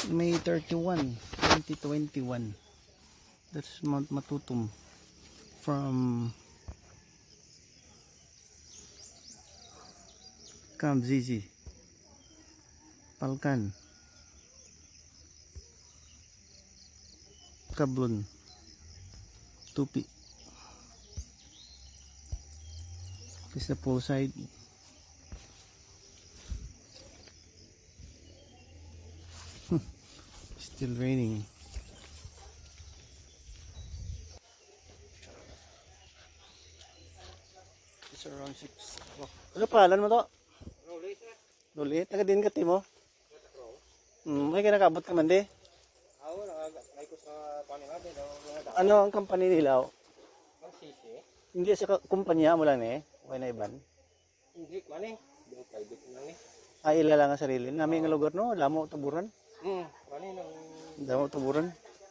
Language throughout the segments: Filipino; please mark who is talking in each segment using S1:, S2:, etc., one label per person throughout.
S1: May 31, 2021. That's Mount Matutum from Camp Zizi, Palkan, Kablon, Tupi. This is the poolside. Still raining. It's around 6 o'clock. Ano pangalan mo to? Lulit. Taga din ka timo? May kinakabot ka man di? Ano ang company nila? Hindi sa kumpanya mo lang eh. Okay na iban?
S2: Hindi, mani.
S1: Ay, ila lang ang sarili. Nami nga lugar no? Lamo tuburan?
S2: Mani nang...
S1: Lamo tuburan?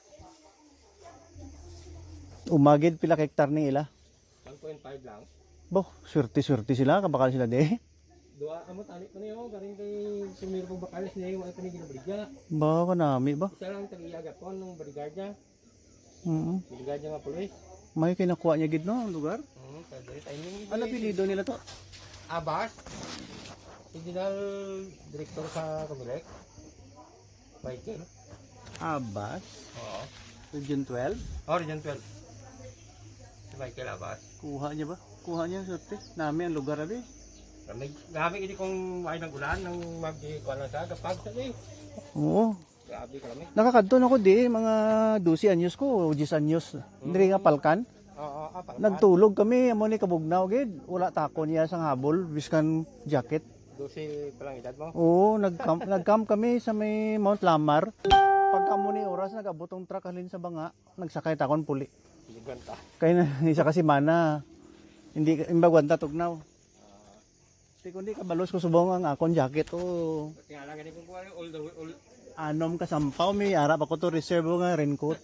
S1: Umagid pila hektar ni ila?
S2: 1.5 lang.
S1: Boh, swerte-swerte sila. Kabakal sila di?
S2: Dua, amot alit pa niyo. Garing kay sumir pong bakalis niya yung ay panigil na barigya.
S1: Ba, kanami ba?
S2: Isa lang tag-iyaga po nung barigardya. Barigardya nga puloy.
S1: May kinakuha niya gid no, ang lugar?
S2: Timing.
S1: Ano pilido nila to?
S2: Abbas. Regional Director sa Kabilek. Michael.
S1: Abbas?
S2: Oo.
S1: Region 12?
S2: Oh, Region 12. Si Michael Abbas.
S1: Kuha niya ba? Kuha niya swerte. Nami ang lugar abi.
S2: Grabe hindi kung ay nag-ulan nang mag-ikuha lang sa kapag sa eh.
S1: Oo.
S2: Grabe kami.
S1: Nakakadton ako di, mga 12 anyos ko, 10 anyos. Hindi nga palkan.
S2: Oo,
S1: Nagtulog kami, amo ni kabugnaw gid. Wala tako niya sang habol, biskan jacket.
S2: 12 pa lang edad mo?
S1: Oo, nag-camp kami sa may Mount Lamar. Pagka mo ni oras nagabotong truck halin sa banga, nagsakay takon puli.
S2: Liganta.
S1: Kaya na isa kasi mana. Hindi imbagwanta tugnaw. Kundi kabalos ko subong ang akon jacket oh.
S2: Kaya lang ganito kung all the way all
S1: Anom kasampaw mi arap ako to reserve nga raincoat.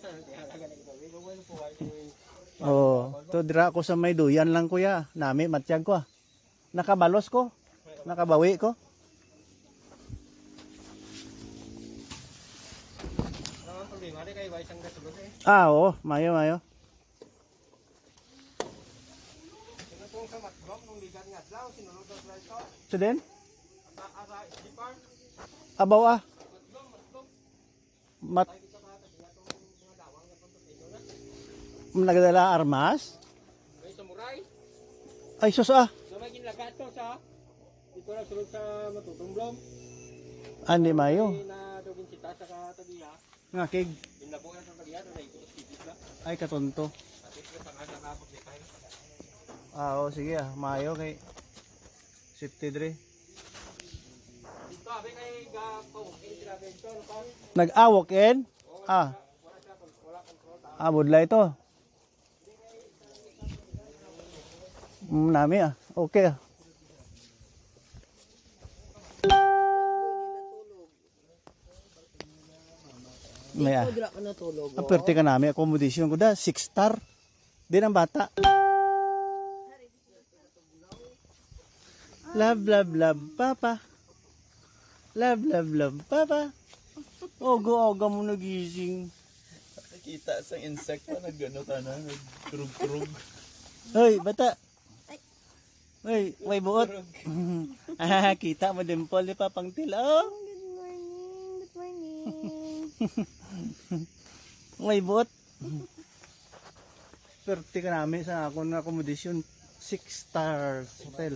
S1: Oh, to dira ko sa may duyan lang kuya. Nami matyag ko. Nakabalos ko. Nakabawi ko.
S2: ang problema di kay isang gasulod eh.
S1: Oo, mayo.
S2: Kung sa matbok nung ligan nga daw sinulod sa ito.
S1: So then?
S2: Asa Dipar.
S1: Abaw ah. Nagadala armas?
S2: May samurai.
S1: Ay sus ah.
S2: So may ginlagato sa dito na sulod sa Matutumblom.
S1: Andi mayo.
S2: Na dugin kita sa katagiya.
S1: Ngakig.
S2: Binlabo na sa katagiya na ito speed la.
S1: Ay katonto.
S2: At ito sa kanya na po ni tayo.
S1: Oo, sige ah. Mayo kay safety dre.
S2: Dito abi kay gapo sila bento pa.
S1: Nag-awok in? Ah. Budlay ito. Nami ah. Okay ah. May ah. Aperte ka namin. Accommodation ko da. 6 star. Din ang bata. Love, love, love, papa. Love, love, love, papa. Ogo-oga mo nagising.
S3: Nakita sa insect pa nagano na nagkurug-kurug.
S1: Hoy, bata. Hoy, may buot. Ah, kita mo dimple ni Papang Til. Oh.
S4: Good morning.
S1: May buot. Swerte ka namin sa akong accommodation. 6 stars hotel.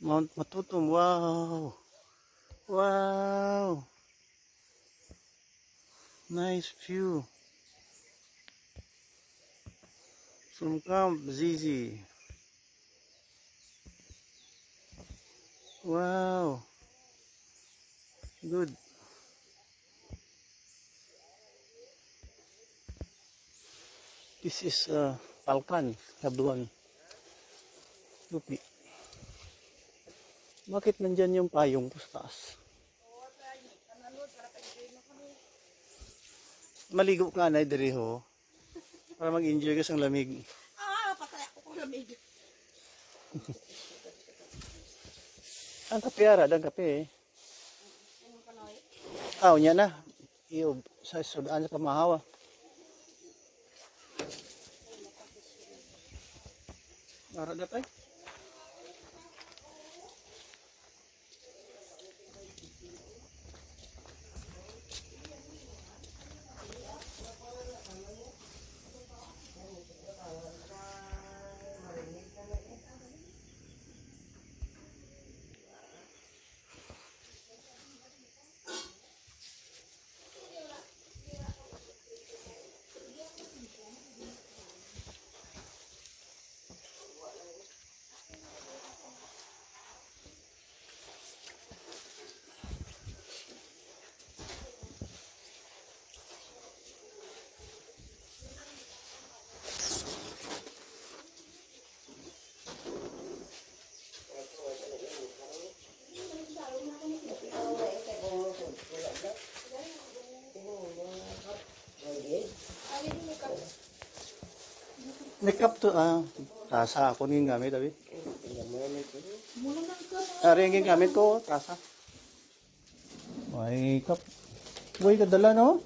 S1: Mount Matutum. Wow. Wow. Nice view. From Camp Zizi. Wow. Good. This is Palkan, Labuan. Lupi. Bakit nandyan yung payong po sa taas? Maligo ka na, diri ho. Para mag-enjoy ka sa lamig.
S4: Patay ako kung lamig.
S1: Ang kape ara, ang kape eh. Niya na. Iyo, sa sudaan sa kamahawa. Ara datay. Makeup to tasa ako ning gamit abi. Ari ang gamit ko tasa. Makeup. Boy ka dala no?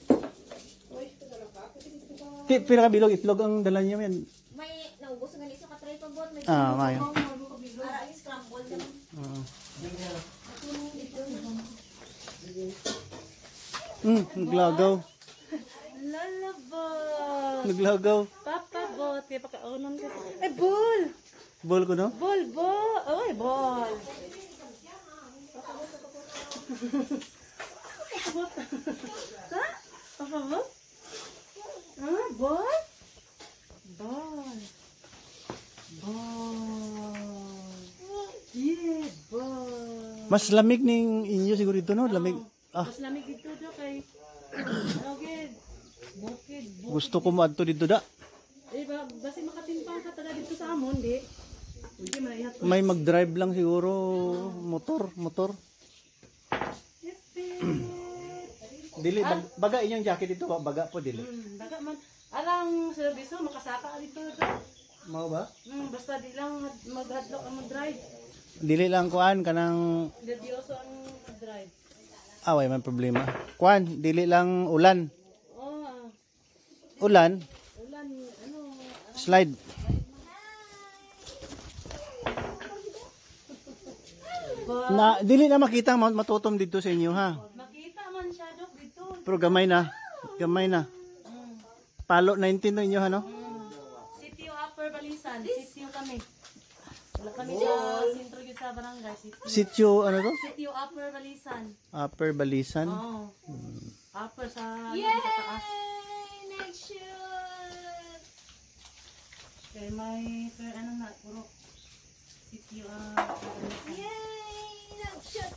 S1: Pinakabilog itlog ang dala niya yan.
S4: May naubos nga isa ka try pa bon. May
S1: Mayo.
S4: Ara ang scramble na.
S1: Naglagaw.
S5: Lalabot.
S1: Naglagaw.
S5: Papa bot. Kaya pakaunan ko. Ay, ball.
S1: Ball ko no?
S5: Ball, ball. Ay, ball. Ha? Papa bot? Ah, ball? Ball. Ball. Yeah, ball.
S1: Mas lamig ning inyo siguro dito no? Lamig.
S5: Mas lamig dito do kay Agad. Bukid.
S1: Gusto ko maadto dito da.
S5: Eh, basi makatimpang ka talaga dito sa amon, di? Hindi man ihat.
S1: May mag-drive lang siguro motor. Dili baga inyong jacket dito, baga po dili.
S5: Baga man. Alang service mo makasaka dito do.
S1: Mao ba?
S5: Basta di lang maghadlok ang mag-drive.
S1: Dili lang kuan kanang
S5: Nervyoso ang mag-drive.
S1: away man problema. Kuan, dili lang ulan.
S5: Oh,
S1: Ulan,
S5: ulan, ano,
S1: slide. Na dili na makita ang matutom dito sa inyo ha.
S5: makita man siya dok dito.
S1: Pero gamay na. Gamay na. Palo 19 na inyo ha no?
S5: Sitio Upper Balisan, sitio kami. Wala kami sa sentro gyud sa barangay,
S1: Sitio ano to?
S5: Sitio Upper Balisan.
S1: Upper Balisan.
S5: Oh. Upper sa sa taas.
S4: Next shoot!
S5: Kaya may ano na puro sitio
S4: Yay! Next shoot!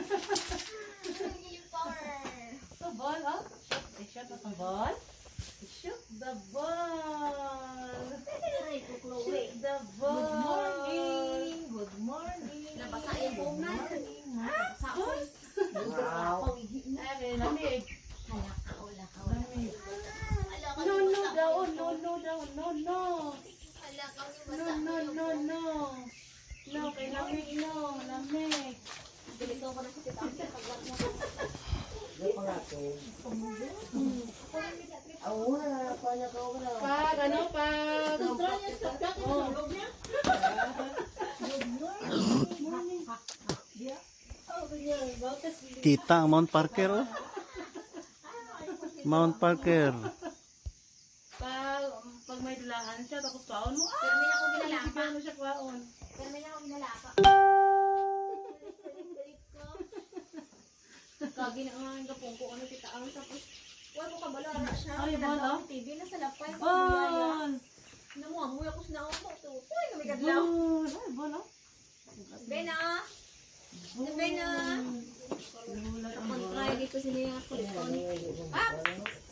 S4: Yung power!
S5: So ball up. I shot the ball. Shoot the ball.
S4: Ay, kukuloy.
S5: Shoot the ball.
S4: Good morning! Good morning! Nabasa yung buong na. Nabasa ko. Wow!
S5: Ay, lamig.
S4: Halakaw, lakaw.
S5: Lamig.
S4: Halakaw
S5: No,
S4: yung
S5: no
S4: basa.
S5: daw. No, no daw. No, no.
S4: Halakaw yung
S5: No,
S4: basa.
S5: no, no, no. No, kay lamig, no. Lamig.
S4: Ganito ko na sa tita. Pagwag mo.
S5: Pag, ano, pag. Oh.
S1: Kita ang Mount Parker oh. Mount Parker.
S5: Pag may dulahan siya, tapos kaon mo,
S4: Pero may ako ginalapa.
S5: ano siya kaon.
S4: Pero may ako ginalapa. Lagi na nga ang gapong ko ano titaan tapos wala ko kabalara siya.
S5: Ay, bala.
S4: TV na sa lapay ko.
S5: Ball!
S4: Namuamoy ako sa naon mo. Uy, namigadlaw.
S5: Ball! Ay, ball, oh.
S4: Bena. Bena.
S5: Lulat ang
S4: Kapag
S5: ball.
S4: try dito sila yung kuliton. Paps!